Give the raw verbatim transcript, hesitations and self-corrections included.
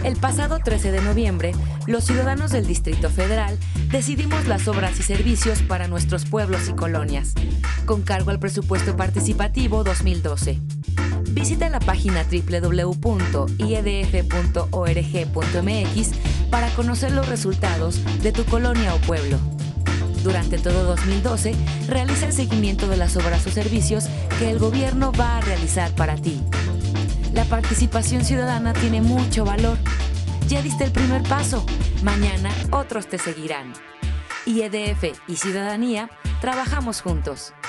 El pasado trece de noviembre, los ciudadanos del Distrito Federal decidimos las obras y servicios para nuestros pueblos y colonias, con cargo al presupuesto participativo dos mil doce. Visita la página doble u doble u doble u punto i e d f punto org punto m x para conocer los resultados de tu colonia o pueblo. Durante todo dos mil doce, realiza el seguimiento de las obras o servicios que el gobierno va a realizar para ti. La participación ciudadana tiene mucho valor. Ya diste el primer paso. Mañana otros te seguirán. I E D F y Ciudadanía, trabajamos juntos.